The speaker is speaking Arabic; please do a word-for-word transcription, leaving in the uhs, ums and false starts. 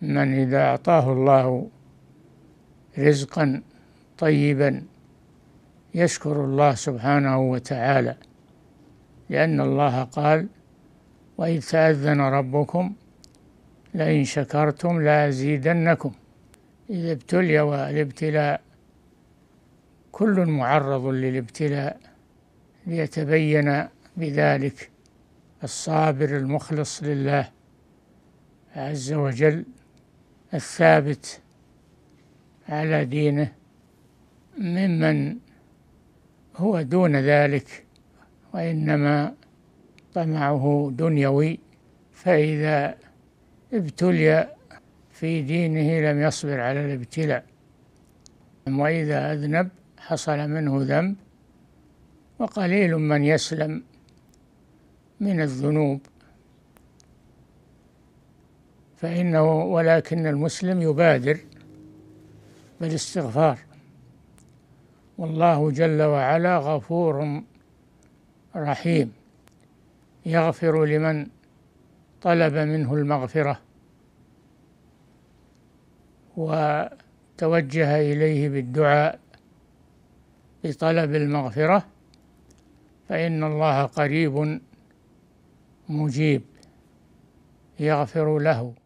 من إذا أعطاه الله رزقا طيبا يشكر الله سبحانه وتعالى، لأن الله قال: وإذ تأذن ربكم لئن شكرتم لأزيدنكم. إذا ابتلي، والابتلاء كل معرض للابتلاء، ليتبين بذلك الصابر المخلص لله عز وجل الثابت على دينه ممن هو دون ذلك وإنما طمعه دنيوي، فإذا ابتلي في دينه لم يصبر على الابتلاء. وإذا أذنب حصل منه ذنب، وقليل من يسلم من الذنوب، فإنه ولكن المسلم يبادر بالاستغفار، والله جل وعلا غفور رحيم، يغفر لمن طلب منه المغفرة وتوجه إليه بالدعاء بطلب المغفرة، فإن الله قريب مجيب يغفر له.